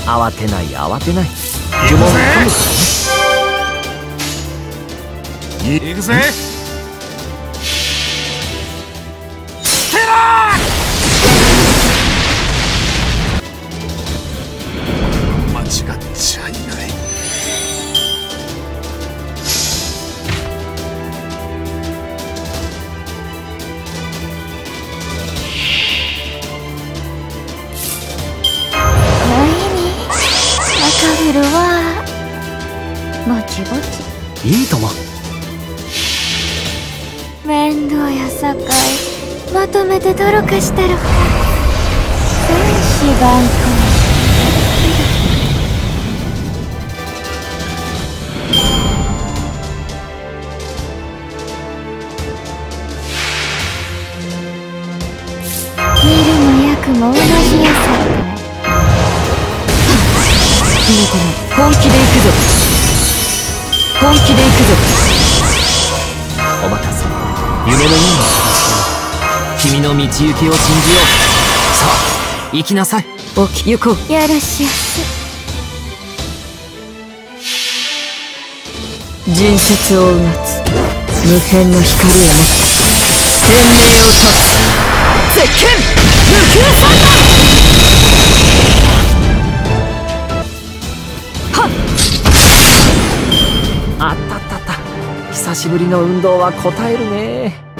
慌てない慌てない。呪文込むからね。 行くぜ。ステラー。間違っちゃいない。 赤るわ。ぼちぼちいいとも。 面倒やさかいまとめて泥かしたろか。戦士万行。見るも役も同じやさかい。 本気で行くぞ。本気で行くぞ。お待たせ。夢のような形よ。君の道行きを信じよう。さあ行きなさい。行こう。 よろしやす。 人説をうがつ無辺の光を持って天命を立つ絶剣無休三段。あったったった。久しぶりの運動は応えるね。